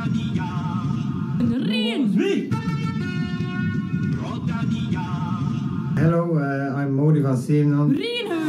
Hello, I'm Modi van Zevenand.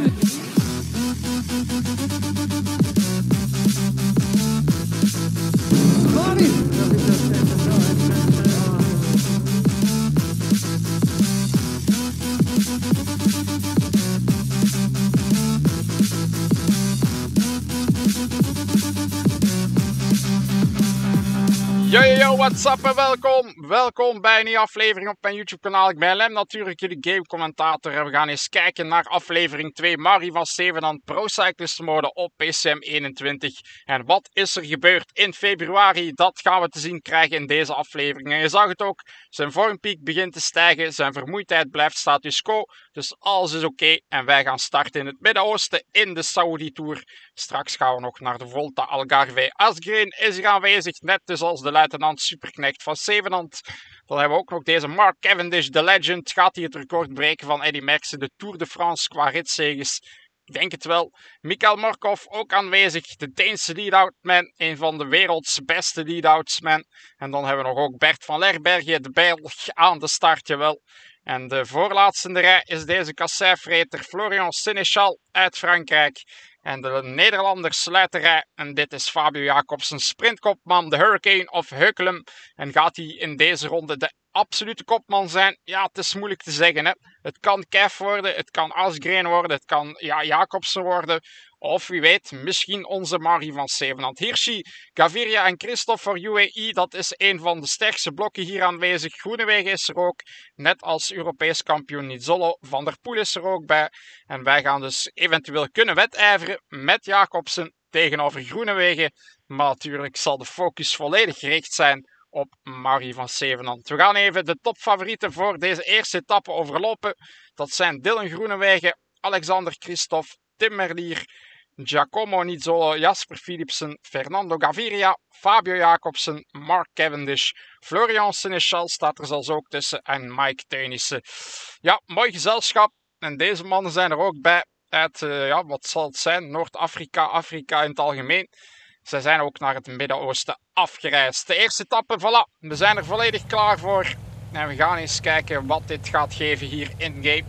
Yo, what's up en welkom bij een nieuwe aflevering op mijn YouTube kanaal. Ik ben Lem, natuurlijk jullie gamecommentator en we gaan eens kijken naar aflevering 2 Marie van Zevenand Pro Cyclist mode op PCM 21. En wat is er gebeurd in februari, dat gaan we te zien krijgen in deze aflevering. En je zag het ook, zijn vormpiek begint te stijgen, zijn vermoeidheid blijft status quo. Dus alles is oké en wij gaan starten in het Midden-Oosten in de Saudi Tour. Straks gaan we nog naar de Volta Algarve. Asgreen is hier aanwezig, net dus als de luitenant Superknecht van Zevenand. Dan hebben we ook nog deze Mark Cavendish, de legend. Gaat hij het record breken van Eddy Merckx in de Tour de France qua ritzeges? Ik denk het wel. Mikhail Morkov ook aanwezig. De Deense lead-outman. Een van de werelds beste lead-outsman. En dan hebben we nog ook Bert van Lerberghe, de Belg, aan de start, jawel. En de voorlaatste in de rij is deze kasseifvreter Florian Sénéchal uit Frankrijk. En de Nederlanders sluiten de rij. En dit is Fabio Jacobsen, sprintkopman, de Hurricane of Heukelum. En gaat hij in deze ronde de absolute kopman zijn? Ja, het is moeilijk te zeggen. Hè? Het kan Kev worden, het kan Asgreen worden, het kan Jacobsen worden. Of wie weet, misschien onze Marie van Zevenand. Hirschi, Gaviria en Christophe voor UAE. Dat is een van de sterkste blokken hier aanwezig. Groenewegen is er ook. Net als Europees kampioen Nizzolo. Van der Poel is er ook bij. En wij gaan dus eventueel kunnen wedijveren met Jacobsen tegenover Groenewegen. Maar natuurlijk zal de focus volledig gericht zijn op Marie van Zevenand. We gaan even de topfavorieten voor deze eerste etappe overlopen. Dat zijn Dylan Groenewegen, Alexander Christophe, Tim Merlier, Giacomo Nizzolo, Jasper Philipsen, Fernando Gaviria, Fabio Jacobsen, Mark Cavendish, Florian Sénéchal staat er zelfs ook tussen en Mike Teunissen. Ja, mooi gezelschap. En deze mannen zijn er ook bij uit, wat zal het zijn? Noord-Afrika, Afrika in het algemeen. Zij zijn ook naar het Midden-Oosten afgereisd. De eerste etappe, voilà, we zijn er volledig klaar voor. En we gaan eens kijken wat dit gaat geven hier in-game.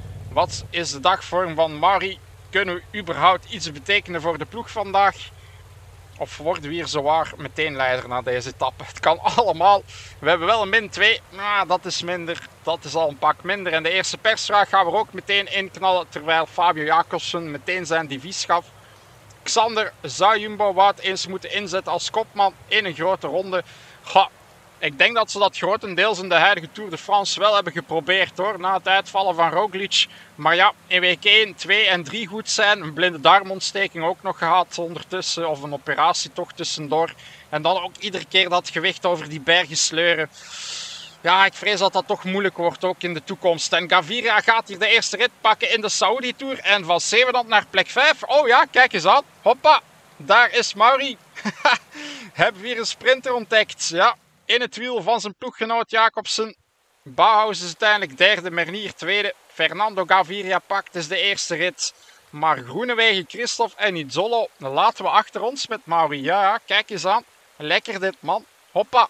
Wat is de dagvorm van Marie? Kunnen we überhaupt iets betekenen voor de ploeg vandaag? Of worden we hier zowaar meteen leider na deze etappe? Het kan allemaal. We hebben wel een min 2, maar dat is minder. Dat is al een pak minder. En de eerste persvraag gaan we ook meteen inknallen, terwijl Fabio Jacobsen meteen zijn devies gaf. Xander, zou Jumbo Wout eens moeten inzetten als kopman in een grote ronde? Goh, ik denk dat ze dat grotendeels in de huidige Tour de France wel hebben geprobeerd hoor, na het uitvallen van Roglic. Maar ja, in week 1, 2 en 3 goed zijn, een blinde darmontsteking ook nog gehad ondertussen, of een operatie toch tussendoor. En dan ook iedere keer dat gewicht over die bergen sleuren. Ja, ik vrees dat dat toch moeilijk wordt ook in de toekomst. En Gaviria gaat hier de eerste rit pakken in de Saudi Tour. En van Zevenand naar plek 5. Oh ja, kijk eens aan. Hoppa, daar is Mauri. Hebben we hier een sprinter ontdekt. Ja, in het wiel van zijn ploeggenoot Jacobsen. Bauhaus is uiteindelijk derde, Merlier tweede. Fernando Gaviria pakt dus de eerste rit. Maar Groenewegen, Christophe en Nizzolo laten we achter ons met Mauri. Ja, kijk eens aan. Lekker dit man. Hoppa.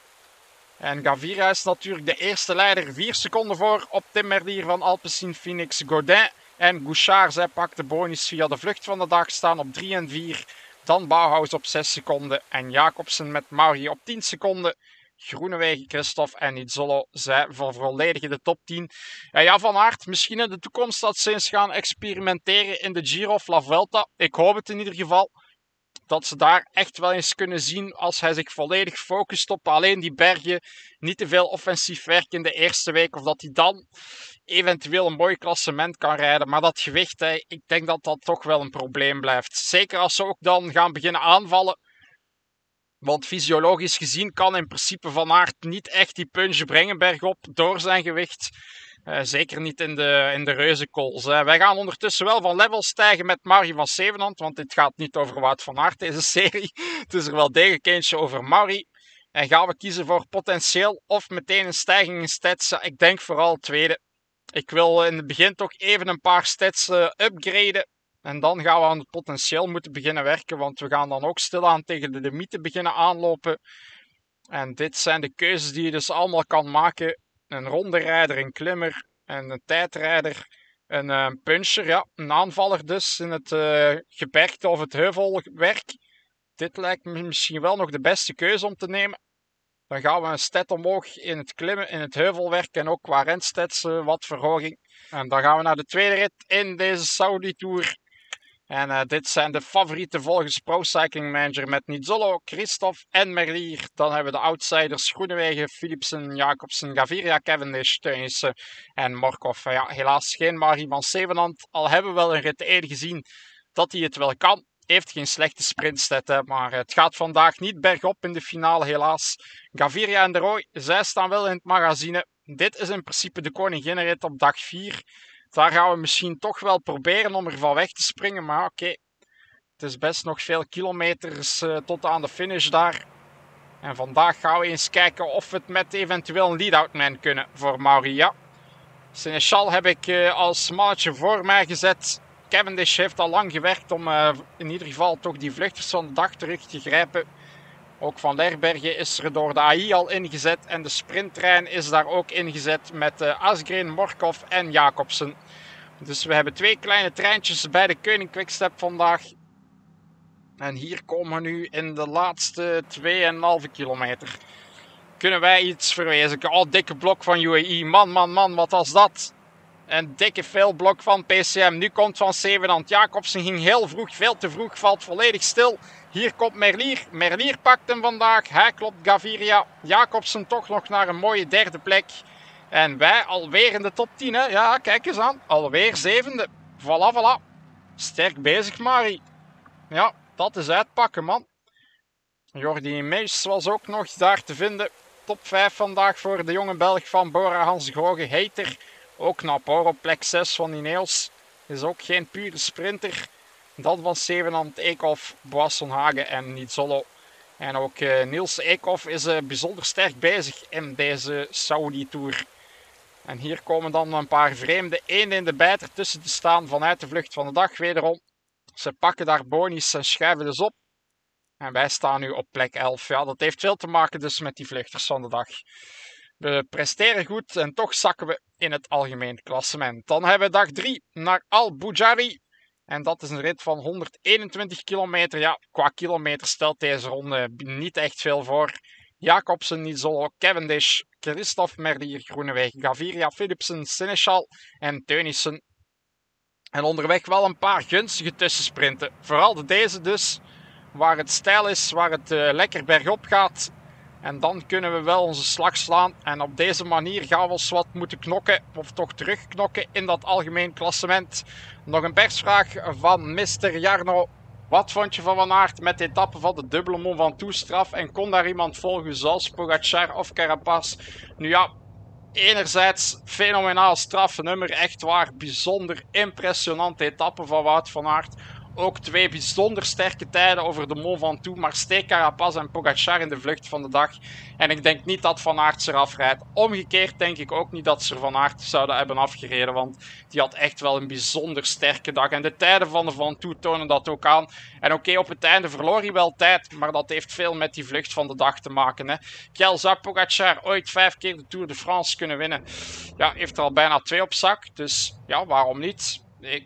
En Gaviria is natuurlijk de eerste leider, 4 seconden voor op Tim Merlier van Alpecin Phoenix. Godin en Gouchard, zij pakten bonus via de vlucht van de dag, staan op 3 en 4. Dan Bauhaus op 6 seconden en Jacobsen met Mauri op 10 seconden. Groenewegen, Christophe en Nizzolo, zij volledigen de top 10. En ja, Van Aert, misschien in de toekomst dat ze eens gaan experimenteren in de Giro of La Vuelta. Ik hoop het in ieder geval. Dat ze daar echt wel eens kunnen zien als hij zich volledig focust op alleen die bergen. Niet te veel offensief werk in de eerste week. Of dat hij dan eventueel een mooi klassement kan rijden. Maar dat gewicht, ik denk dat dat toch wel een probleem blijft. Zeker als ze ook dan gaan beginnen aanvallen. Want fysiologisch gezien kan in principe Van Aert niet echt die punch brengen bergop door zijn gewicht. Zeker niet in de reuzenkools. Wij gaan ondertussen wel van level stijgen met Marie van Zevenand. Want dit gaat niet over Wout van Aert, deze serie. Het is er wel degelijk eentje over Marie. En gaan we kiezen voor potentieel of meteen een stijging in stats? Ik denk vooral het tweede. Ik wil in het begin toch even een paar stats upgraden. En dan gaan we aan het potentieel moeten beginnen werken. Want we gaan dan ook stilaan tegen de limieten beginnen aanlopen. En dit zijn de keuzes die je dus allemaal kan maken. Een ronderijder, een klimmer, een tijdrijder, een puncher. Ja, een aanvaller dus in het gebergte of het heuvelwerk. Dit lijkt me misschien wel nog de beste keuze om te nemen. Dan gaan we een stat omhoog in het klimmen, in het heuvelwerk en ook qua rendstats wat verhoging. En dan gaan we naar de tweede rit in deze Saudi Tour. En dit zijn de favorieten volgens Pro Cycling Manager met Nizzolo, Christophe en Merlier. Dan hebben we de outsiders Groenewegen, Philipsen, Jacobsen, Gaviria, Cavendish, Teunissen en Morkov. Ja, helaas geen Marie van Zevenand. Al hebben we wel een rit 1 gezien dat hij het wel kan. Heeft geen slechte sprintstat, maar het gaat vandaag niet bergop in de finale helaas. Gaviria en de Roy, zij staan wel in het magazine. Dit is in principe de koninginnenrit op dag 4. Daar gaan we misschien toch wel proberen om er van weg te springen. Maar oké, het is best nog veel kilometers tot aan de finish daar. En vandaag gaan we eens kijken of we het met eventueel een lead-out man kunnen voor Mauria. Sénéchal heb ik als mannetje voor mij gezet. Cavendish heeft al lang gewerkt om in ieder geval toch die vluchters van de dag terug te grijpen. Ook Van Lerbergen is er door de AI al ingezet en de sprinttrein is daar ook ingezet met Asgreen, Morkov en Jacobsen. Dus we hebben 2 kleine treintjes bij de Koning Quickstep vandaag. En hier komen we nu in de laatste 2,5 kilometer. Kunnen wij iets verwezenlijken? Oh, dikke blok van UAE. Man, wat was dat? Een dikke failblok van PCM. Nu komt Van Zevenand. Jacobsen ging heel vroeg, veel te vroeg, valt volledig stil. Hier komt Merlier. Merlier pakt hem vandaag. Hij klopt Gaviria. Jacobsen toch nog naar een mooie derde plek. En wij alweer in de top 10. Hè? Ja, kijk eens aan. Alweer 7e. Voilà. Sterk bezig, Mari. Ja, dat is uitpakken, man. Jordi Mees was ook nog daar te vinden. Top 5 vandaag voor de jonge Belg van Bora Hans Groge. Heiter. Ook Napor op plek 6 van Ineos. Is ook geen pure sprinter. Dan van Zevenand, Eekhoff, Boissonhagen en Nizzolo. En ook Niels Eekhoff is bijzonder sterk bezig in deze Saudi Tour. En hier komen dan een paar vreemde eenden in de bijter tussen te staan vanuit de vlucht van de dag wederom. Ze pakken daar bonies en schuiven dus op. En wij staan nu op plek 11. Ja, dat heeft veel te maken dus met die vluchters van de dag. We presteren goed en toch zakken we in het algemeen klassement. Dan hebben we dag 3 naar Al Boujari. En dat is een rit van 121 kilometer. Ja, qua kilometer stelt deze ronde niet echt veel voor. Jacobsen, Nizzolo, Cavendish, Christophe, Merlier, Groenewegen, Gaviria, Philipsen, Sénéchal en Teunissen. En onderweg wel een paar gunstige tussensprinten. Vooral deze dus, waar het steil is, waar het lekker bergop gaat. En dan kunnen we wel onze slag slaan. En op deze manier gaan we ons wat moeten knokken. Of toch terugknokken in dat algemeen klassement. Nog een persvraag van Mr. Jarno. Wat vond je van Van Aert met de etappe van de dubbele Mont Ventoux straf? En kon daar iemand volgen zoals Pogacar of Carapaz? Nu ja, enerzijds fenomenaal strafnummer. Echt waar, bijzonder impressionante etappe van Wout van Aert. Ook 2 bijzonder sterke tijden over de Mont Ventoux, maar steek Carapaz en Pogacar in de vlucht van de dag. En ik denk niet dat Van Aert eraf rijdt. Omgekeerd denk ik ook niet dat ze Van Aert zouden hebben afgereden, want die had echt wel een bijzonder sterke dag. En de tijden van de Ventoux tonen dat ook aan. En oké, op het einde verloor hij wel tijd, maar dat heeft veel met die vlucht van de dag te maken. Hè. Kjell zou Pogacar ooit 5 keer de Tour de France kunnen winnen. Ja, heeft er al bijna 2 op zak, dus ja, waarom niet?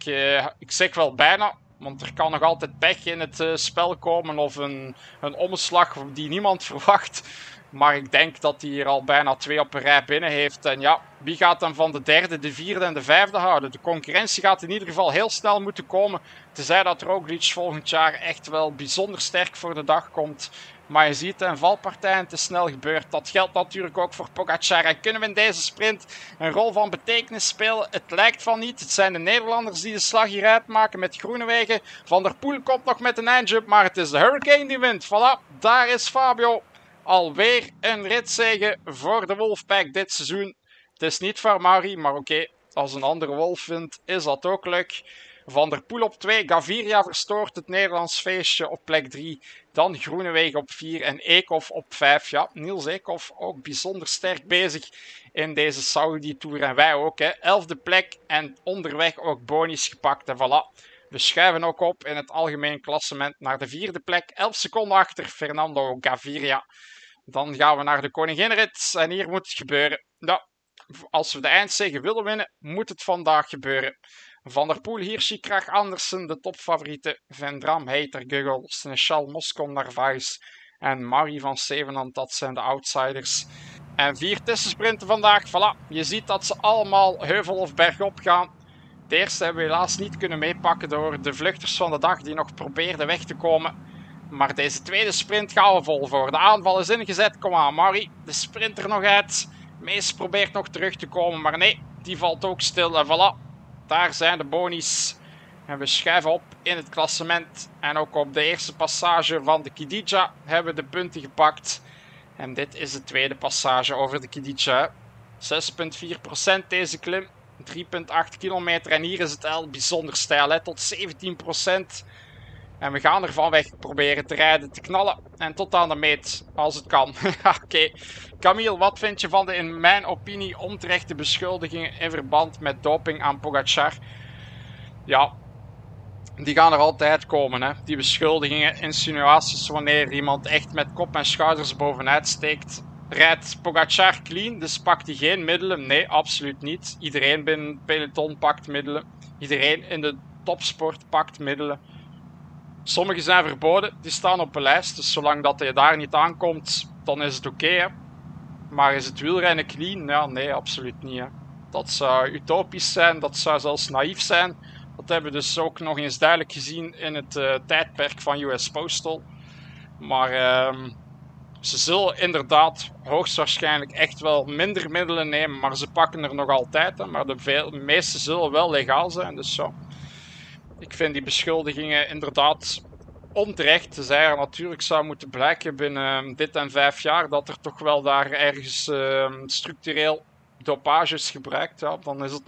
Ik zeg wel bijna. Want er kan nog altijd pech in het spel komen of een omslag die niemand verwacht. Maar ik denk dat hij hier al bijna 2 op een rij binnen heeft. En ja, wie gaat dan van de derde, de vierde en de vijfde houden? De concurrentie gaat in ieder geval heel snel moeten komen. Tenzij dat Roglic volgend jaar echt wel bijzonder sterk voor de dag komt. Maar je ziet een valpartij te snel gebeurt. Dat geldt natuurlijk ook voor Pogacar. En kunnen we in deze sprint een rol van betekenis spelen? Het lijkt van niet. Het zijn de Nederlanders die de slag hier uitmaken met Groenewegen. Van der Poel komt nog met een eindjump, maar het is de Hurricane die wint. Voilà, daar is Fabio. Alweer een ritzege voor de Wolfpack dit seizoen. Het is niet voor Mauri, maar oké, als een andere Wolf wint, is dat ook leuk. Van der Poel op 2, Gaviria verstoort het Nederlands feestje op plek 3. Dan Groenewegen op 4 en Eekhoff op 5. Ja, Niels Eekhoff ook bijzonder sterk bezig in deze Saudi Tour. En wij ook, hè. 11e plek en onderweg ook bonies gepakt. En voilà, we schuiven ook op in het algemeen klassement naar de 4e plek. 11 seconden achter Fernando Gaviria. Dan gaan we naar de Koninginrit. En hier moet het gebeuren. Nou, als we de eindzege willen winnen, moet het vandaag gebeuren. Van der Poel, Hirschi, Krach, Andersen, de topfavorieten. Vendram, Heiter, Guggel, Seneschal, Moscon, Narvaez en Marie van Zevenand. Dat zijn de outsiders. En 4 tussensprinten vandaag. Voilà, je ziet dat ze allemaal heuvel of bergop gaan. De eerste hebben we helaas niet kunnen meepakken door de vluchters van de dag die nog probeerden weg te komen. Maar deze tweede sprint gaan we vol voor. De aanval is ingezet. Kom aan, Marie. De sprint er nog uit. Mees probeert nog terug te komen, maar nee, die valt ook stil. En voilà, daar zijn de bonies. En we schuiven op in het klassement. En ook op de eerste passage van de Kidija hebben we de punten gepakt. En dit is de tweede passage over de Kidija. 6,4% deze klim. 3,8 kilometer. En hier is het al bijzonder steil, hè, tot 17%. En we gaan ervan weg proberen te rijden, te knallen. En tot aan de meet, als het kan. Oké. Camille, wat vind je van de in mijn opinie onterechte beschuldigingen in verband met doping aan Pogacar? Ja, die gaan er altijd komen, hè. Die beschuldigingen, insinuaties wanneer iemand echt met kop en schouders bovenuit steekt. Rijdt Pogacar clean, dus pakt hij geen middelen? Nee, absoluut niet. Iedereen binnen het peloton pakt middelen. Iedereen in de topsport pakt middelen. Sommige zijn verboden, die staan op een lijst. Dus zolang dat je daar niet aankomt, dan is het oké. Maar is het wielrennen clean? Ja, nee, absoluut niet. Hè. Dat zou utopisch zijn, dat zou zelfs naïef zijn. Dat hebben we dus ook nog eens duidelijk gezien in het tijdperk van US Postal. Maar ze zullen inderdaad hoogstwaarschijnlijk echt wel minder middelen nemen. Maar ze pakken er nog altijd. Hè. Maar de meeste zullen wel legaal zijn, dus zo. Ik vind die beschuldigingen inderdaad onterecht. Tenzij er natuurlijk zou moeten blijken binnen dit en 5 jaar dat er toch wel daar ergens structureel dopage is gebruikt. Ja, dan is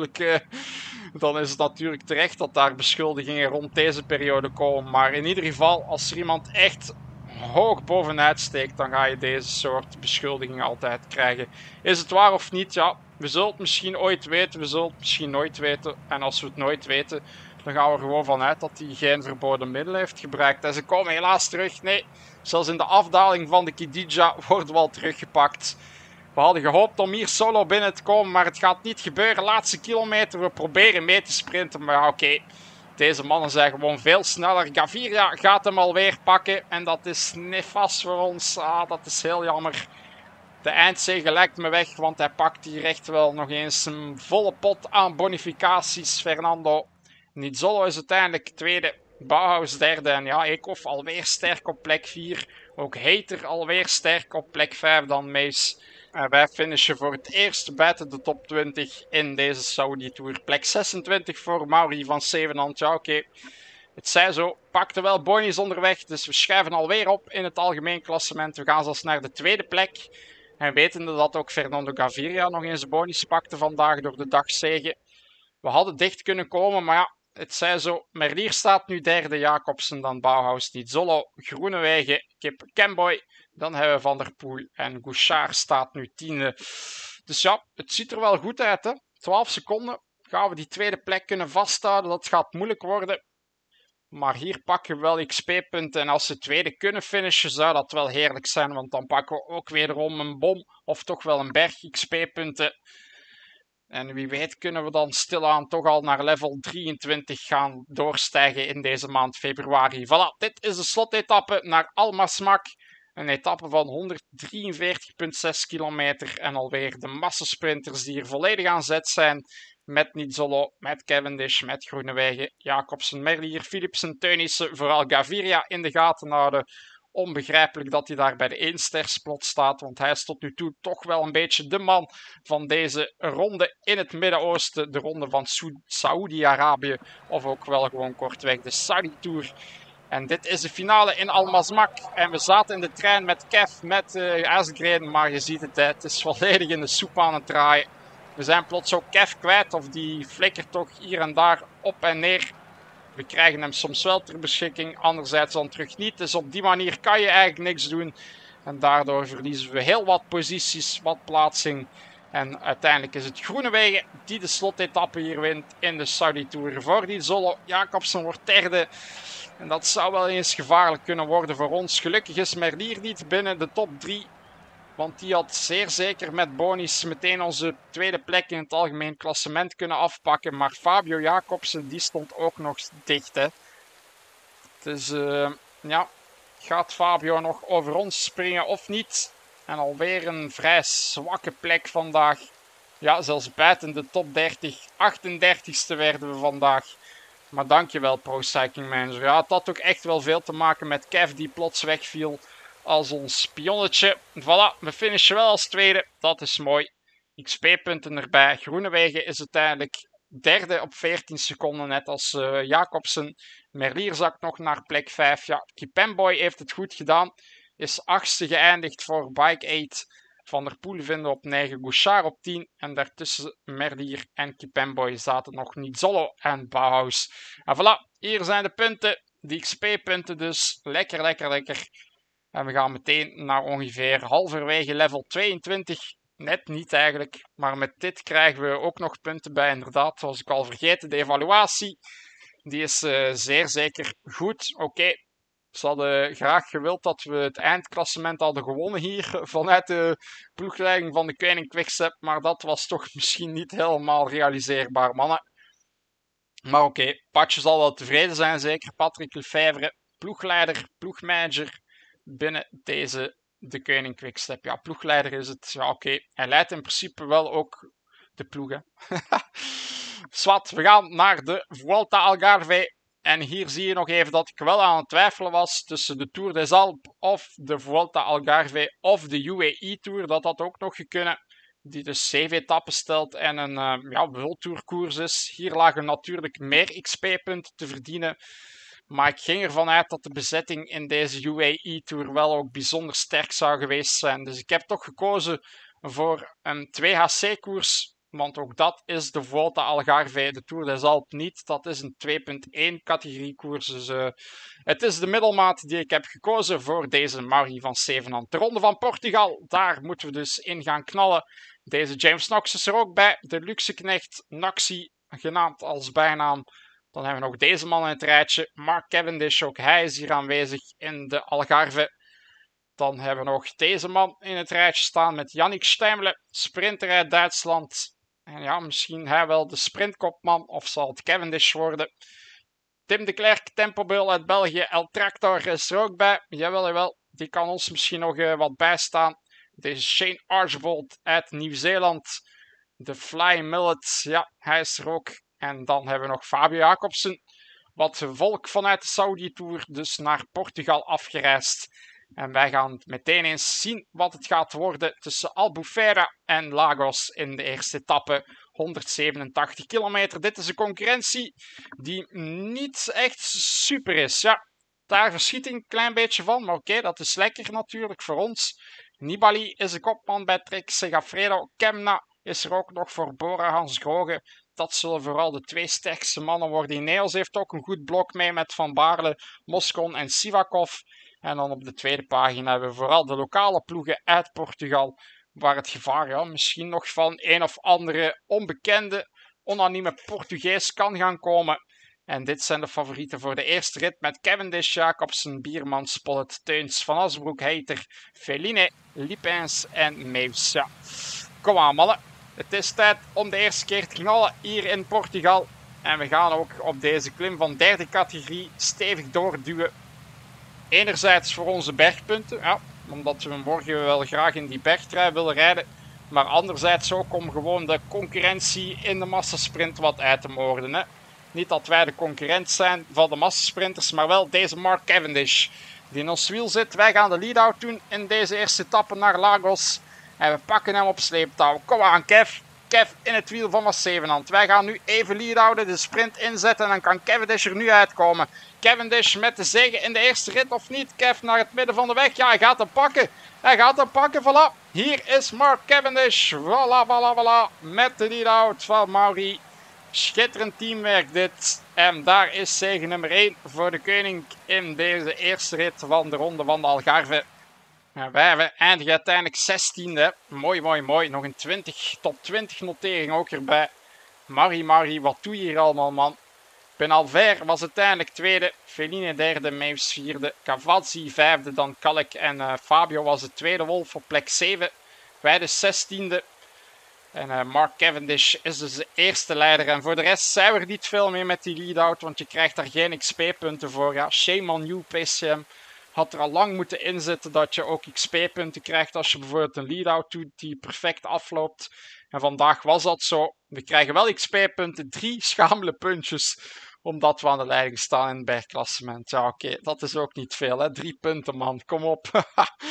het natuurlijk terecht dat daar beschuldigingen rond deze periode komen. Maar in ieder geval, als er iemand echt hoog bovenuit steekt, dan ga je deze soort beschuldigingen altijd krijgen. Is het waar of niet? Ja, we zullen het misschien ooit weten, we zullen het misschien nooit weten. En als we het nooit weten, dan gaan we er gewoon vanuit dat hij geen verboden middelen heeft gebruikt. En ze komen helaas terug. Nee, zelfs in de afdaling van de Kidija worden we al teruggepakt. We hadden gehoopt om hier solo binnen te komen, maar het gaat niet gebeuren. Laatste kilometer, we proberen mee te sprinten. Maar oké, deze mannen zijn gewoon veel sneller. Gaviria gaat hem alweer pakken. En dat is nefast voor ons. Dat is heel jammer. De eindzege lijkt me weg, want hij pakt hier echt wel nog eens een volle pot aan bonificaties. Fernando Nizzolo is uiteindelijk tweede, Bauhaus derde en ja, Eekhoff alweer sterk op plek 4. Ook Heiter alweer sterk op plek 5 dan Mees. En wij finishen voor het eerst buiten de top 20 in deze Saudi Tour. Plek 26 voor Mauri van Zevenand. Ja, oké. Het zij zo, pakte wel bonies onderweg, dus we schuiven alweer op in het algemeen klassement. We gaan zelfs naar de tweede plek. En wetende dat ook Fernando Gaviria nog eens bonies pakte vandaag door de dagzege. We hadden dicht kunnen komen, maar ja, het zij zo. Merlier staat nu derde, Jacobsen, dan Bauhaus, Nizzolo, Groenewegen, Kemboy. Dan hebben we Van der Poel en Gouchard staat nu tiende. Dus ja, het ziet er wel goed uit, hè. 12 seconden gaan we die tweede plek kunnen vasthouden. Dat gaat moeilijk worden. Maar hier pakken we wel XP-punten. En als we tweede kunnen finishen, zou dat wel heerlijk zijn. Want dan pakken we ook wederom een bom. Of toch wel een berg XP-punten. En wie weet kunnen we dan stilaan toch al naar level 23 gaan doorstijgen in deze maand februari. Voilà, dit is de slotetappe naar Almasmak. Een etappe van 143,6 kilometer. En alweer de massasprinters die hier volledig aan zet zijn. Met Nizzolo, met Cavendish, met Groenewegen, Jacobsen, Merlier, Philipsen, Teunissen. Vooral Gaviria in de gaten houden. Onbegrijpelijk dat hij daar bij de 1-sterspot staat. Want hij is tot nu toe toch wel een beetje de man van deze ronde in het Midden-Oosten. De ronde van Saoedi-Arabië. Of ook wel gewoon kortweg de Saudi Tour. En dit is de finale in Almasmak. En we zaten in de trein met Kev, met Asgreen. Maar je ziet het is volledig in de soep aan het draaien. We zijn plots ook Kev kwijt. Of die flikkert toch hier en daar op en neer. We krijgen hem soms wel ter beschikking. Anderzijds dan terug niet. Dus op die manier kan je eigenlijk niks doen. En daardoor verliezen we heel wat posities, wat plaatsing. En uiteindelijk is het Groenewegen die de slotetappe hier wint in de Saudi Tour. Voor die Nizzolo, Jacobsen wordt derde. En dat zou wel eens gevaarlijk kunnen worden voor ons. Gelukkig is Merlier niet binnen de top 3. Want die had zeer zeker met bonies meteen onze tweede plek in het algemeen klassement kunnen afpakken. Maar Fabio Jacobsen die stond ook nog dicht. Hè. Dus ja, gaat Fabio nog over ons springen of niet? En alweer een vrij zwakke plek vandaag. Ja, zelfs buiten de top 30. 38ste werden we vandaag. Maar dankjewel Pro Cycling Manager. Ja, het had ook echt wel veel te maken met Kev die plots wegviel als ons pionnetje. Voilà, we finishen wel als tweede. Dat is mooi. XP-punten erbij. Groenewegen is uiteindelijk derde op 14 seconden, net als Jacobsen. Merlier zakt nog naar plek 5. Ja, Kipemboy heeft het goed gedaan. Is 8ste geëindigd voor Bike 8. Van der Poel vinden op 9, Gouchard op 10. En daartussen Merlier en Kipemboy zaten nog Nizzolo en Bauhaus. En voilà, hier zijn de punten. Die XP-punten dus. Lekker, lekker, lekker. En we gaan meteen naar ongeveer halverwege level 22. Net niet eigenlijk. Maar met dit krijgen we ook nog punten bij. Inderdaad, zoals ik al vergeten, de evaluatie. Die is zeer zeker goed. Oké. Ze hadden graag gewild dat we het eindklassement hadden gewonnen hier vanuit de ploegleiding van de Koning Quickstep. Maar dat was toch misschien niet helemaal realiseerbaar, mannen. Maar oké, Patje zal wel tevreden zijn, zeker. Patrick Lefevre, ploegleider, ploegmanager binnen de Koning Quickstep. Ja, ploegleider is het. Ja, oké. Hij leidt in principe wel ook de ploegen. Zwat, we gaan naar de Vuelta Algarve. En hier zie je nog even dat ik wel aan het twijfelen was tussen de Tour des Alpes of de Vuelta Algarve of de UAE Tour. Dat had ook nog kunnen. Die dus 7 etappen stelt en een World Tour koers is. Hier lagen natuurlijk meer XP-punten te verdienen. Maar ik ging ervan uit dat de bezetting in deze UAE Tour wel ook bijzonder sterk zou geweest zijn. Dus ik heb toch gekozen voor een 2HC-koers. Want ook dat is de Vuelta Algarve, de Tour des Alpes niet. Dat is een 2.1 categorie koers. Dus het is de middelmaat die ik heb gekozen voor deze Mauri van Zevenand. De Ronde van Portugal, daar moeten we dus in gaan knallen. Deze James Knox is er ook bij. De luxeknecht Noxy, genaamd als bijnaam. Dan hebben we nog deze man in het rijtje. Mark Cavendish, ook hij is hier aanwezig in de Algarve. Dan hebben we nog deze man in het rijtje staan met Yannick Steimle, sprinter uit Duitsland. En ja, misschien hij wel de sprintkopman of zal het Cavendish worden. Tim de Klerk, Tempobeul uit België. El Tractor is er ook bij. Jawel, jawel. Die kan ons misschien nog wat bijstaan. Deze Shane Archbold uit Nieuw-Zeeland. De Fly Millet, ja, hij is er ook. En dan hebben we nog Fabio Jacobsen. Wat volk vanuit de Saudi Tour dus naar Portugal afgereisd. En wij gaan meteen eens zien wat het gaat worden tussen Albufeira en Lagos in de eerste etappe. 187 kilometer. Dit is een concurrentie die niet echt super is. Ja, daar verschiet ik een klein beetje van. Maar oké, dat is lekker natuurlijk voor ons. Nibali is de kopman bij Trek Segafredo. Kemna is er ook nog voor Bora Hansgrohe. Dat zullen vooral de twee sterkste mannen worden. Ineos heeft ook een goed blok mee met Van Baarle, Moscon en Sivakov. En dan op de tweede pagina hebben we vooral de lokale ploegen uit Portugal. Waar het gevaar misschien nog van een of andere onbekende, onanieme Portugees kan gaan komen. En dit zijn de favorieten voor de eerste rit met Cavendish, Jacobsen, Biermans, Pollet, Teuns, Van Asbroek, Heiter, Feline, Lipens en Meus. Ja. Kom aan mannen, het is tijd om de eerste keer te knallen hier in Portugal. En we gaan ook op deze klim van derde categorie stevig doorduwen. Enerzijds voor onze bergpunten, ja, omdat we morgen wel graag in die bergtrui willen rijden. Maar anderzijds ook om gewoon de concurrentie in de massasprint wat uit te moorden. Hè. Niet dat wij de concurrent zijn van de massasprinters, maar wel deze Mark Cavendish die in ons wiel zit. Wij gaan de lead-out doen in deze eerste etappe naar Lagos. En we pakken hem op sleeptouw. Kom aan Kev. Kev in het wiel van Zevenand. Wij gaan nu even lead-outen, de sprint inzetten en dan kan Cavendish er nu uitkomen. Cavendish met de zege in de eerste rit of niet? Kev naar het midden van de weg. Ja, hij gaat hem pakken. Hij gaat hem pakken, voilà. Hier is Mark Cavendish. Voilà, voilà, voilà. Met de lead-out van Mauri. Schitterend teamwerk dit. En daar is zege nummer 1 voor de koning in deze eerste rit van de Ronde van de Algarve. Ja, wij hebben eindigen uiteindelijk 16e. Mooi, mooi, mooi. Nog een top 20 notering ook erbij. Marie, wat doe je hier allemaal, man? Penalver was uiteindelijk tweede. Fellini derde. Meus vierde. Cavazzi vijfde. Dan Kalk en Fabio was de tweede. Wolf op plek 7. Wij de 16e. En Mark Cavendish is dus de eerste leider. En voor de rest zijn we er niet veel meer met die lead-out. Want je krijgt daar geen XP-punten voor. Ja, shame on you, PCM. Had er al lang moeten inzetten dat je ook XP-punten krijgt als je bijvoorbeeld een lead-out doet die perfect afloopt. En vandaag was dat zo. We krijgen wel XP-punten, 3 schamele puntjes, omdat we aan de leiding staan in het bergklassement. Ja, oké, dat is ook niet veel, hè. 3 punten, man. Kom op.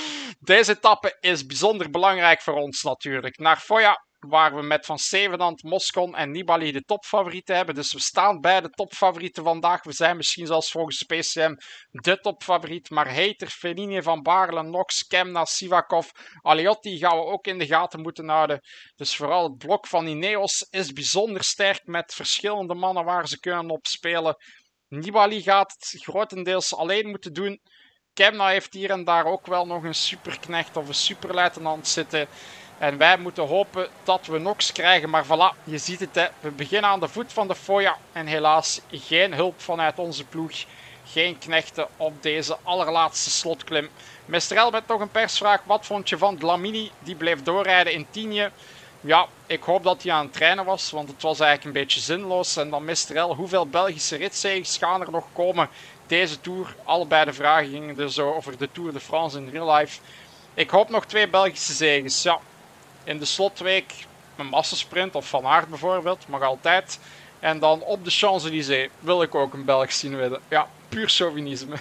Deze etappe is bijzonder belangrijk voor ons natuurlijk. Naar Foya, waar we met Van Zevenand, Moscon en Nibali de topfavorieten hebben. Dus we staan bij de topfavorieten vandaag. We zijn misschien zelfs volgens PCM de topfavoriet. Maar Hayter, Fellini, Van Baarle, Knox, Kemna, Sivakov, Aliotti gaan we ook in de gaten moeten houden. Dus vooral het blok van Ineos is bijzonder sterk met verschillende mannen waar ze kunnen op spelen. Nibali gaat het grotendeels alleen moeten doen. Kemna heeft hier en daar ook wel nog een superknecht of een superluitenant zitten. En wij moeten hopen dat we Knox krijgen. Maar voilà, je ziet het, hè. We beginnen aan de voet van de Foya. En helaas geen hulp vanuit onze ploeg. Geen knechten op deze allerlaatste slotklim. Mestrel met nog een persvraag. Wat vond je van Dlamini? Die bleef doorrijden in Tienje. Ja, ik hoop dat hij aan het trainen was. Want het was eigenlijk een beetje zinloos. En dan Mestrel, hoeveel Belgische ritzeges gaan er nog komen deze Tour? Allebei de vragen gingen dus over de Tour de France in real life. Ik hoop nog 2 Belgische zeges. Ja. In de slotweek een massasprint of Van Aert bijvoorbeeld, mag altijd. En dan op de Champs-Élysées wil ik ook een Belg zien winnen. Ja, puur chauvinisme.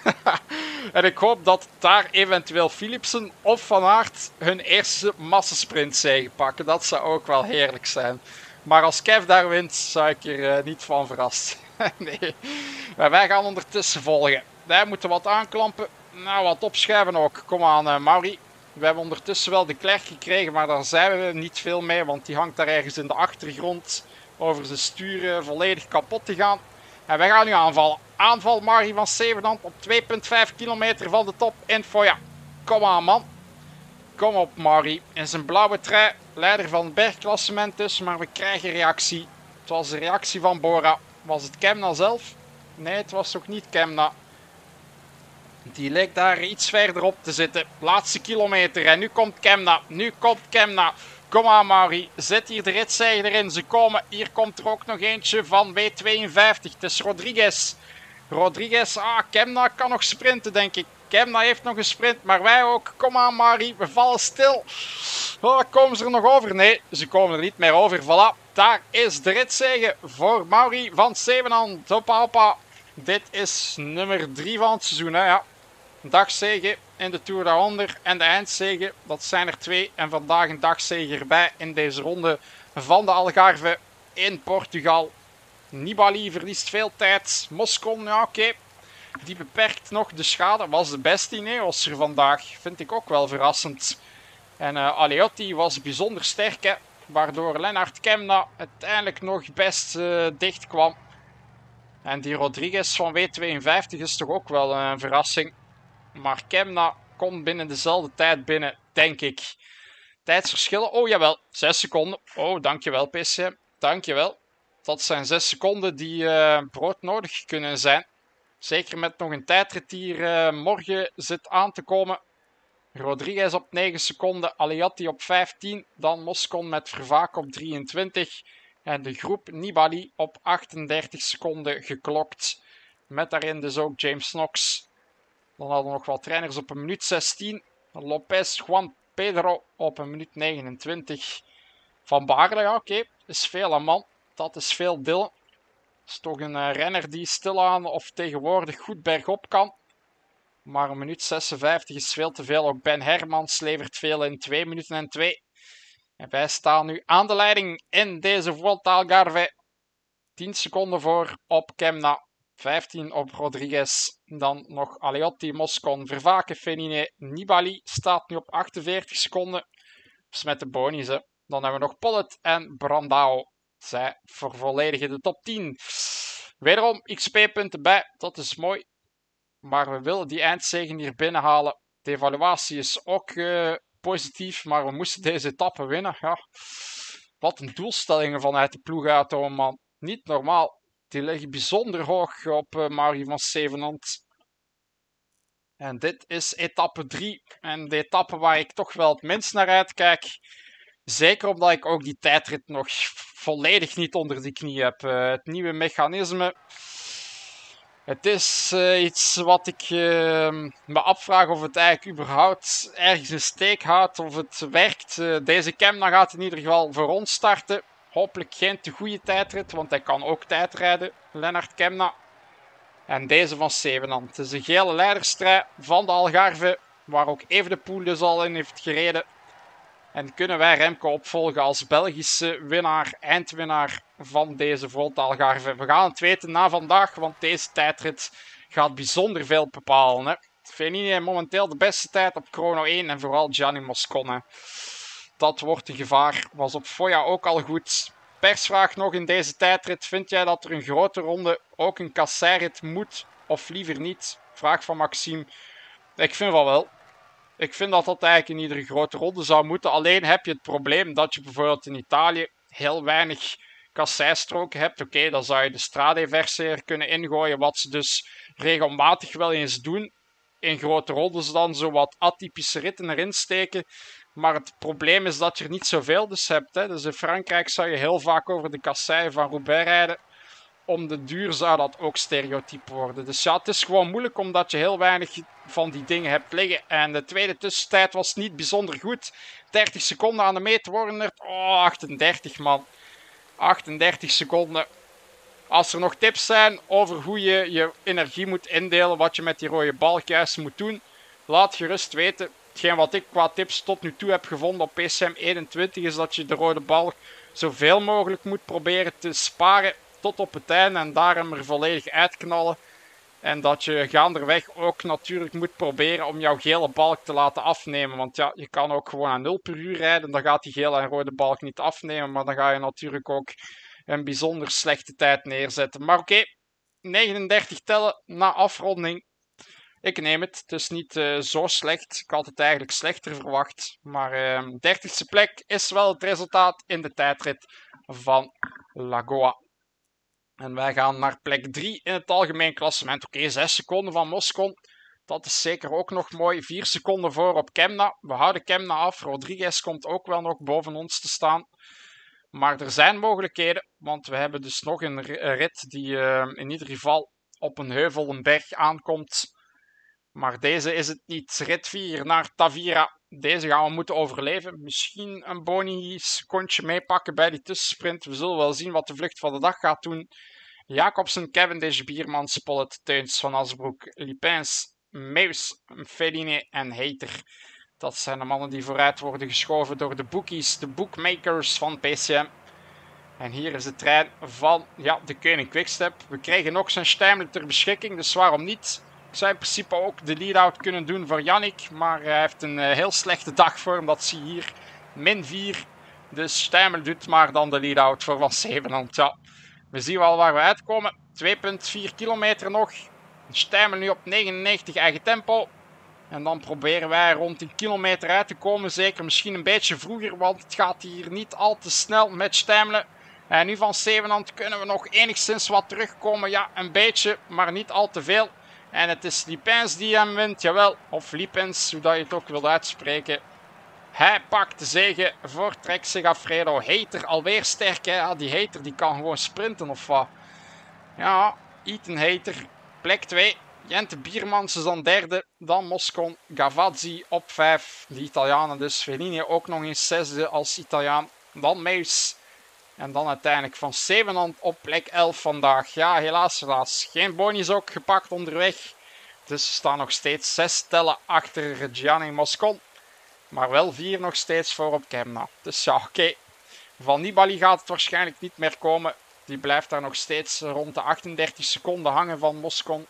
En ik hoop dat daar eventueel Philipsen of Van Aert hun eerste massasprint zege pakken. Dat zou ook wel heerlijk zijn. Maar als Kev daar wint, zou ik er niet van verrast. Nee, maar wij gaan ondertussen volgen. Wij moeten wat aanklampen. Nou, wat opschuiven ook. Kom aan, Mauri. We hebben ondertussen wel de Klerk gekregen, maar daar zijn we niet veel mee, want die hangt daar ergens in de achtergrond over zijn sturen volledig kapot te gaan. En wij gaan nu aanvallen. Aanval Mauri van Zevenand op 2,5 kilometer van de top in Foya. Kom aan, man. Kom op, Mauri. In zijn blauwe trui, leider van het bergklassement dus, maar we krijgen reactie. Het was de reactie van Bora. Was het Kemna zelf? Nee, het was toch niet Kemna. Die leek daar iets verderop te zitten. Laatste kilometer. En nu komt Kemna. Nu komt Kemna. Kom aan, Mauri. Zet hier de ritzeiger erin. Ze komen. Hier komt er ook nog eentje van W52. Het is Rodriguez. Rodriguez. Kemna kan nog sprinten, denk ik. Kemna heeft nog een sprint. Maar wij ook. Kom aan, Mauri. We vallen stil. Komen ze er nog over? Nee, ze komen er niet meer over. Voilà. Daar is de ritzeiger voor Mauri van Zevenand. Hoppa, hoppa. Dit is nummer 3 van het seizoen, hè? Ja. Dagzege in de Tour daaronder en de eindzege. Dat zijn er 2 en vandaag een dagzege erbij in deze ronde van de Algarve in Portugal. Nibali verliest veel tijd. Moscon, ja oké. Die beperkt nog de schade. Was de beste Ineos er vandaag. Vind ik ook wel verrassend. En Aliotti was bijzonder sterk, hè, waardoor Lennart Kemna uiteindelijk nog best dicht kwam. En die Rodriguez van W52 is toch ook wel een verrassing. Maar Kemna komt binnen dezelfde tijd binnen, denk ik. Tijdsverschillen, oh jawel, 6 seconden. Oh, dankjewel PC, dankjewel. Dat zijn 6 seconden die broodnodig kunnen zijn. Zeker met nog een tijdrit die morgen zit aan te komen. Rodriguez op 9 seconden, Aliotti op 15. Dan Moscon met Vervaak op 23. En de groep Nibali op 38 seconden geklokt. Met daarin dus ook James Knox. Dan hadden we nog wat renners op een minuut 16. Lopez, Juan Pedro op een minuut 29. Van Baarle, ja oké. Is veel aan man. Dat is veel Dylan. Is toch een renner die stilaan of tegenwoordig goed bergop kan. Maar een minuut 56 is veel te veel. Ook Ben Hermans levert veel in 2 minuten en 2. En wij staan nu aan de leiding in deze Vuelta Algarve. 10 seconden voor op Kemna. 15 op Rodriguez. Dan nog Aliotti, Moscon, Vervaken, Fellini, Nibali staat nu op 48 seconden. Dus met de bonus. Hè. Dan hebben we nog Pollet en Brandao. Zij vervolledigen de top 10. Wederom XP-punten bij. Dat is mooi. Maar we willen die eindzegen hier binnenhalen. De evaluatie is ook positief. Maar we moesten deze etappe winnen. Ja. Wat een doelstellingen vanuit de ploeg uit, man. Niet normaal. Die liggen bijzonder hoog op Marie van Zevenand. En dit is etappe 3. En de etappe waar ik toch wel het minst naar uitkijk. Zeker omdat ik ook die tijdrit nog volledig niet onder de knie heb. Het nieuwe mechanisme. Het is iets wat ik me afvraag of het eigenlijk überhaupt ergens een steek houdt. Of het werkt. Deze Kemna gaat in ieder geval voor ons starten. Hopelijk geen te goede tijdrit. Want hij kan ook tijdrijden. Lennart Kemna. En deze van Zevenand. Het is een gele leiderstrijd van de Algarve. Waar ook Evenepoel dus al in heeft gereden. En kunnen wij Remco opvolgen als Belgische winnaar, eindwinnaar van deze Vuelta Algarve. We gaan het weten na vandaag, want deze tijdrit gaat bijzonder veel bepalen. Hè. Fellini heeft momenteel de beste tijd op Chrono 1 en vooral Gianni Moscon. Hè. Dat wordt een gevaar. Was op Foya ook al goed. Persvraag nog in deze tijdrit. Vind jij dat er een grote ronde ook een kasseirit moet of liever niet? Vraag van Maxime. Ik vind van wel. Ik vind dat dat eigenlijk in iedere grote ronde zou moeten. Alleen heb je het probleem dat je bijvoorbeeld in Italië heel weinig kasseistroken hebt. Oké, dan zou je de Strade-versie er kunnen ingooien. Wat ze dus regelmatig wel eens doen. In grote rondes dan zo wat atypische ritten erin steken. Maar het probleem is dat je er niet zoveel dus hebt. Hè. Dus in Frankrijk zou je heel vaak over de kasseien van Roubaix rijden. Om de duur zou dat ook stereotype worden. Dus ja, het is gewoon moeilijk omdat je heel weinig van die dingen hebt liggen. En de tweede tussentijd was niet bijzonder goed. 30 seconden aan de meet worden er. Oh, 38 man. 38 seconden. Als er nog tips zijn over hoe je je energie moet indelen, wat je met die rode balk juist moet doen, laat gerust weten. Hetgeen wat ik qua tips tot nu toe heb gevonden op PCM 21 is dat je de rode balk zoveel mogelijk moet proberen te sparen tot op het einde en daar hem er volledig uitknallen. En dat je gaanderweg ook natuurlijk moet proberen om jouw gele balk te laten afnemen. Want ja, je kan ook gewoon aan 0 per uur rijden. Dan gaat die gele en rode balk niet afnemen. Maar dan ga je natuurlijk ook een bijzonder slechte tijd neerzetten. Maar oké, 39 tellen na afronding. Ik neem het. Het is niet zo slecht. Ik had het eigenlijk slechter verwacht. Maar 30ste plek is wel het resultaat in de tijdrit van Lagoa. En wij gaan naar plek 3 in het algemeen klassement. Oké, 6 seconden van Moscon. Dat is zeker ook nog mooi. 4 seconden voor op Kemna. We houden Kemna af. Rodriguez komt ook wel nog boven ons te staan. Maar er zijn mogelijkheden. Want we hebben dus nog een rit die in ieder geval op een heuvel, een berg aankomt. Maar deze is het niet. Rit 4 naar Tavira. Deze gaan we moeten overleven. Misschien een boni-secondje meepakken bij die tussensprint. We zullen wel zien wat de vlucht van de dag gaat doen. Jacobsen, Cavendish, Biermans, Pollet, Teuns, Van Asbroek, Lipens, Meus, Fellini en Hayter. Dat zijn de mannen die vooruit worden geschoven door de bookies, de bookmakers van PCM. En hier is de trein van de Koning Quickstep. We krijgen nog zijn Stijmler ter beschikking, dus waarom niet? Ik zou in principe ook de lead-out kunnen doen voor Yannick. Maar hij heeft een heel slechte dag voor hem. Dat zie je hier. -4. Dus Stijmel doet maar dan de lead-out voor Van Zevenand. Ja, we zien wel waar we uitkomen. 2,4 kilometer nog. Stijmel nu op 99 eigen tempo. En dan proberen wij rond een kilometer uit te komen. Zeker misschien een beetje vroeger. Want het gaat hier niet al te snel met Stijmelen. En nu Van Zevenand kunnen we nog enigszins wat terugkomen. Ja, een beetje, maar niet al te veel. En het is Lipens die hem wint, jawel. Of Lipens, hoe dat je het ook wilt uitspreken. Hij pakt de zege voor Trek Segafredo. Hayter alweer sterk, hè. Ja, die Hayter die kan gewoon sprinten of wat. Ja, Ethan Hayter, plek 2. Jente Biermans is dan derde. Dan Moscon, Gavazzi op 5. De Italianen dus. Fellini ook nog eens zesde als Italiaan. Dan Meus. En dan uiteindelijk Van Zevenand op plek 11 vandaag. Ja, helaas. Geen bonies ook gepakt onderweg. Dus we staan nog steeds 6 tellen achter Gianni Moscon. Maar wel 4 nog steeds voor op Kemna. Dus ja, oké. Van Nibali gaat het waarschijnlijk niet meer komen. Die blijft daar nog steeds rond de 38 seconden hangen van Moscon.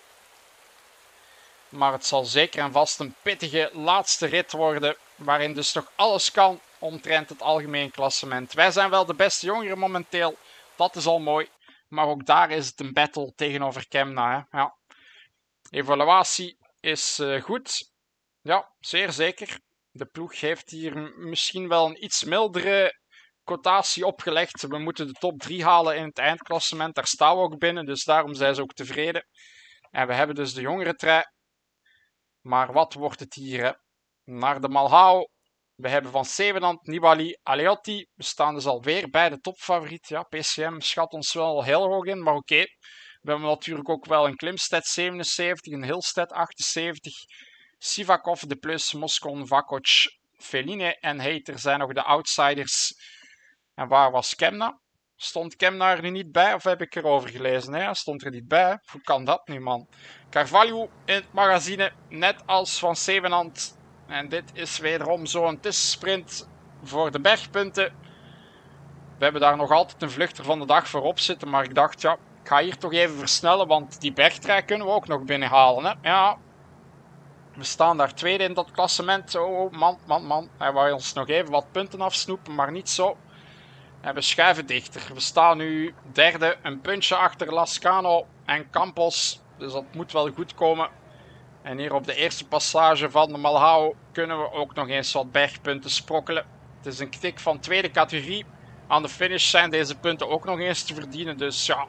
Maar het zal zeker en vast een pittige laatste rit worden. Waarin dus nog alles kan omtrent het algemeen klassement. Wij zijn wel de beste jongeren momenteel. Dat is al mooi. Maar ook daar is het een battle tegenover Kemna. Hè? Ja. Evaluatie is goed. Ja, zeer zeker. De ploeg heeft hier misschien wel een iets mildere quotatie opgelegd. We moeten de top 3 halen in het eindklassement. Daar staan we ook binnen, dus daarom zijn ze ook tevreden. En we hebben dus de jongere trui. Maar wat wordt het hier, hè? Naar de Malhao. We hebben van Zevenand, Nibali, Aleotti. We staan dus alweer bij de topfavoriet. Ja, PCM schat ons wel heel hoog in, maar oké. We hebben natuurlijk ook wel een Klimstedt 77, een Hillstedt 78. Sivakov, De Plus, Moscon, Vakoc, Feline en Hayter zijn nog de outsiders. En waar was Kemna? Stond Kemna er nu niet bij of heb ik erover gelezen? Nee, hij stond er niet bij. Hoe kan dat nu, man? Carvalho in het magazine, net als van Zevenand. En dit is wederom zo'n tussensprint voor de bergpunten. We hebben daar nog altijd een vluchter van de dag voor op zitten. Maar ik dacht, ja, ik ga hier toch even versnellen. Want die bergtrui kunnen we ook nog binnenhalen, hè? Ja. We staan daar tweede in dat klassement. Oh, man. Hij wou ons nog even wat punten afsnoepen, maar niet zo. En we schuiven dichter. We staan nu derde, een puntje achter Lascano en Campos. Dus dat moet wel goed komen. En hier op de eerste passage van de Malhao kunnen we ook nog eens wat bergpunten sprokkelen. Het is een ktik van tweede categorie. Aan de finish zijn deze punten ook nog eens te verdienen. Dus ja,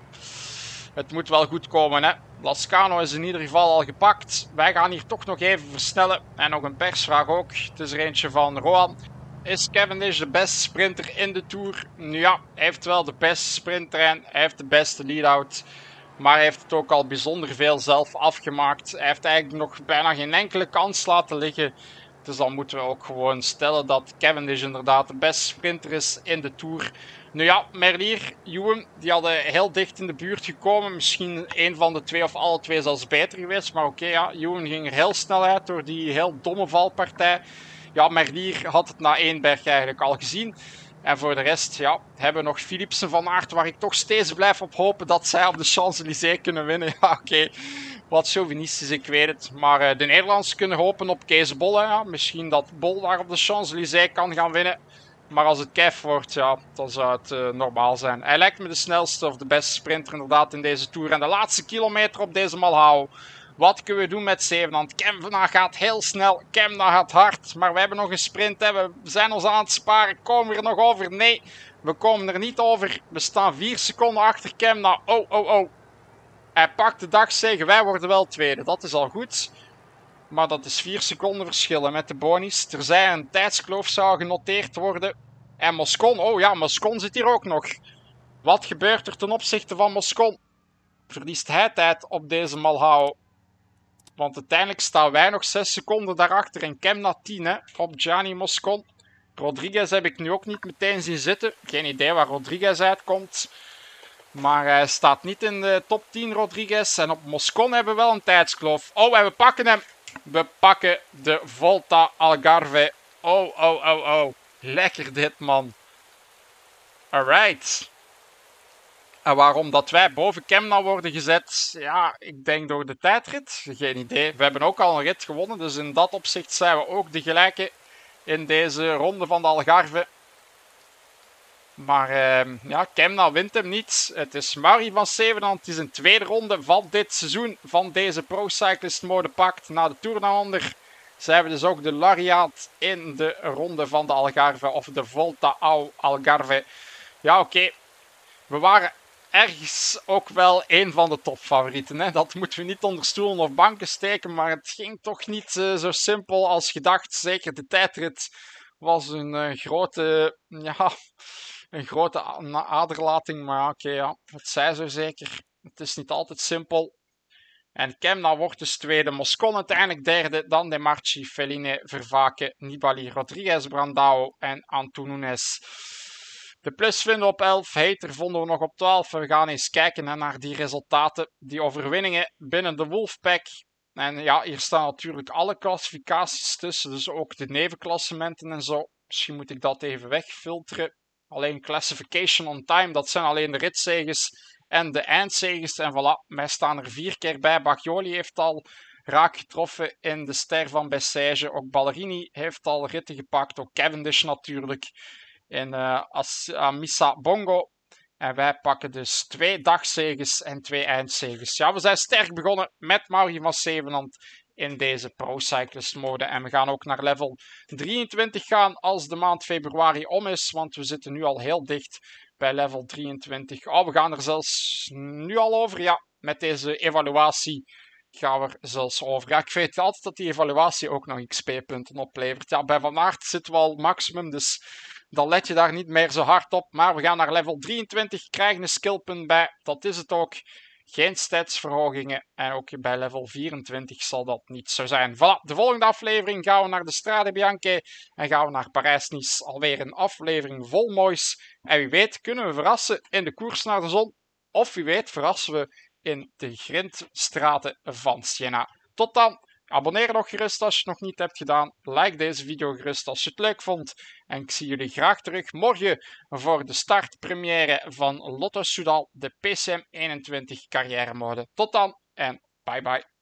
het moet wel goed komen, hè. Lascano is in ieder geval al gepakt. Wij gaan hier toch nog even versnellen. En nog een persvraag ook. Het is er eentje van Rohan. Is Cavendish de beste sprinter in de Tour? Nu ja, hij heeft wel de beste sprinttrein. Hij heeft de beste lead-out. Maar hij heeft het ook al bijzonder veel zelf afgemaakt. Hij heeft eigenlijk nog bijna geen enkele kans laten liggen. Dus dan moeten we ook gewoon stellen dat Cavendish inderdaad de beste sprinter is in de Tour. Nu ja, Merlier, Ewan, die hadden heel dicht in de buurt gekomen. Misschien een van de twee of alle twee zelfs beter geweest. Maar oké, ja, Ewan ging er heel snel uit door die heel domme valpartij. Ja, Merlier had het na één berg eigenlijk al gezien. En voor de rest, ja, hebben we nog Philipsen van Aert, waar ik toch steeds blijf op hopen dat zij op de Champs-Élysées kunnen winnen. Ja, oké. Wat chauvinistisch, ik weet het. Maar de Nederlanders kunnen hopen op Kees Bol. Ja. Misschien dat Bol daar op de Champs-Élysées kan gaan winnen. Maar als het keif wordt, ja, dan zou het normaal zijn. Hij lijkt me de snelste of de beste sprinter inderdaad in deze Tour. En de laatste kilometer op deze Malhao. Wat kunnen we doen met Zevenand? Kemna gaat heel snel, Kemna gaat hard. Maar we hebben nog een sprint, hè. We zijn ons aan het sparen. Komen we er nog over? Nee, we komen er niet over. We staan 4 seconden achter Kemna. Oh. Hij pakt de dagzege, wij worden wel tweede. Dat is al goed. Maar dat is 4 seconden verschillen met de bonies. Terzij een tijdskloof zou genoteerd worden. En Moscon, oh ja, Moscon zit hier ook nog. Wat gebeurt er ten opzichte van Moscon? Verliest hij tijd op deze Malhao? Want uiteindelijk staan wij nog 6 seconden daarachter en Kemna 10 hè, op Gianni Moscon. Rodriguez heb ik nu ook niet meteen zien zitten. Geen idee waar Rodriguez uitkomt. Maar hij staat niet in de top 10, Rodriguez. En op Moscon hebben we wel een tijdskloof. Oh, en we pakken hem. We pakken de Volta Algarve. Oh. Lekker dit, man. Alright. En waarom dat wij boven Kemna worden gezet? Ja, ik denk door de tijdrit. Geen idee. We hebben ook al een rit gewonnen. Dus in dat opzicht zijn we ook de gelijke in deze ronde van de Algarve. Maar ja, Kemna wint hem niet. Het is Mari van Zevenand. Het is een tweede ronde van dit seizoen van deze Pro Cyclist Mode Pact. Na de Tour naar onder zijn we dus ook de Lariat in de ronde van de Algarve. Of de Volta ao Algarve. Ja, oké. We waren ergens ook wel een van de topfavorieten. Hè? Dat moeten we niet onder stoelen of banken steken. Maar het ging toch niet zo simpel als gedacht. Zeker de tijdrit was een grote... ja, een grote aderlating. Maar oké, ja, het zij zo zeker. Het is niet altijd simpel. En Kemna wordt dus tweede. Moscon uiteindelijk derde. Dan De Marchi, Feline, Vervaken, Nibali, Rodriguez, Brandao en Antunes. De plus vinden we op 11. Hayter vonden we nog op 12. We gaan eens kijken naar die resultaten. Die overwinningen binnen de Wolfpack. En ja, hier staan natuurlijk alle klassificaties tussen. Dus ook de nevenklassementen en zo. Misschien moet ik dat even wegfilteren. Alleen classification on time, dat zijn alleen de ritzeges en de eindzeges. En voilà, wij staan er 4 keer bij. Bagioli heeft al raak getroffen in de ster van Bessèges. Ook Ballerini heeft al ritten gepakt. Ook Cavendish natuurlijk in Amissa Bongo. En wij pakken dus 2 dagzeges en 2 eindzeges. Ja, we zijn sterk begonnen met Mauri van Zevenand in deze Pro Cyclist mode. En we gaan ook naar level 23 gaan als de maand februari om is, want we zitten nu al heel dicht bij level 23. Oh, we gaan er zelfs nu al over, ja, met deze evaluatie gaan we er zelfs over. Ja, ik weet altijd dat die evaluatie ook nog XP-punten oplevert. Ja, bij Van Aert zitten we al maximum, dus dan let je daar niet meer zo hard op. Maar we gaan naar level 23, krijgen een skillpunt bij. Dat is het ook. Geen statsverhogingen. En ook bij level 24 zal dat niet zo zijn. Voilà, de volgende aflevering gaan we naar de Strade Bianche. En gaan we naar Parijs-Nice. Alweer een aflevering vol moois. En wie weet kunnen we verrassen in de koers naar de zon. Of wie weet verrassen we in de grindstraten van Siena. Tot dan. Abonneer nog gerust als je het nog niet hebt gedaan. Like deze video gerust als je het leuk vond. En ik zie jullie graag terug morgen voor de startpremière van Lotto Soudal, de PCM 21 carrière mode. Tot dan en bye bye.